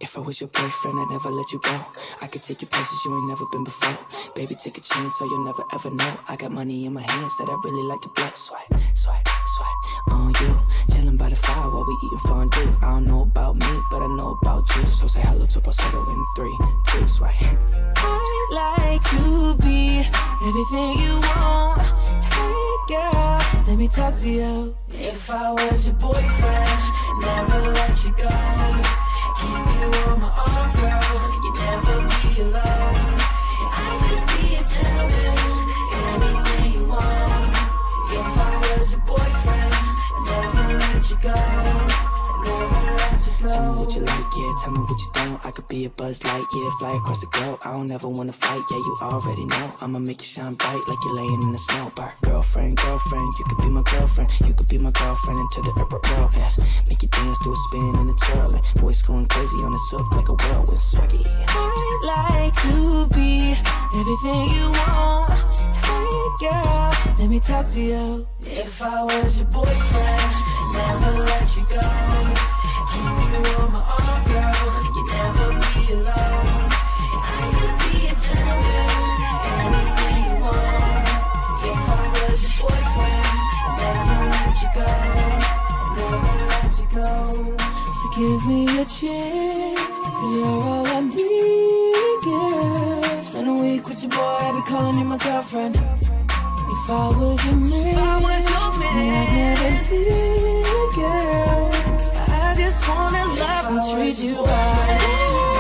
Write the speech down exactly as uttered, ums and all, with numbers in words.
If I was your boyfriend, I'd never let you go. I could take you places you ain't never been before. Baby, take a chance so you'll never ever know. I got money in my hands that I really like to blow. Swipe, swipe, swipe on you. Chilling by the fire while we eating fondue. I don't know about me, but I know about you. So say hello to falsetto in three, two, swipe. I'd like to be everything you want. Hey girl, let me talk to you. If I was your boyfriend, never let you go. Keep you on my arm, girl. You never be alone. I could be a gentleman, anything you want. If I was your boyfriend, I'd never let you go. Never let you go. Tell me what you like, yeah. Tell me what you don't. I could be a Buzz Light, yeah. Fly across the globe. I don't ever wanna fight, yeah. You already know. I'ma make you shine bright like you're laying in the snow. Bar. Girlfriend, girlfriend, you could be my girlfriend. You could be my girlfriend into the upper world, yes. Make you dance to a spin and a twirl. Voice going crazy on this hook like a whirlwind swaggy. I'd like to be everything you want. Hey girl, let me talk to you. If I was your boyfriend, never let you go. Keep you on my arm, girl. You never be alone. I could be a gentleman, anything you want. If I was your boyfriend, I'd never let you go. Never let you go. So give me a chance, cause you're all I need, girl. Spend a week with your boy, I'd be calling you my girlfriend. If I was your man, if I was your man, I'd never leave, girl. I just wanna love and treat you right.